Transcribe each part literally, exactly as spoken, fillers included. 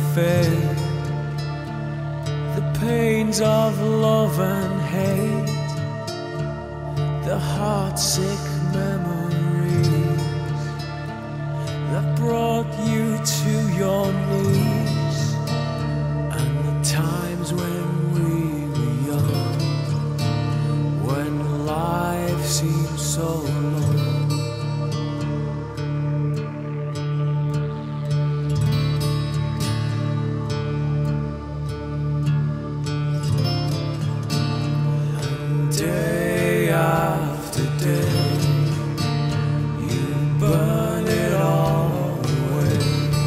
fade, the pains of love and hate, the heart-sick memories that brought you to your knees, and the times when we were young, when life seemed so long. Day after day, you burn it all away.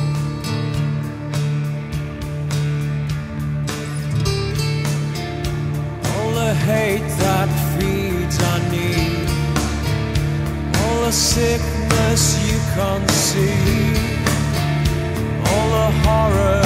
All the hate that feeds our need, all the sickness you conceive, all the horror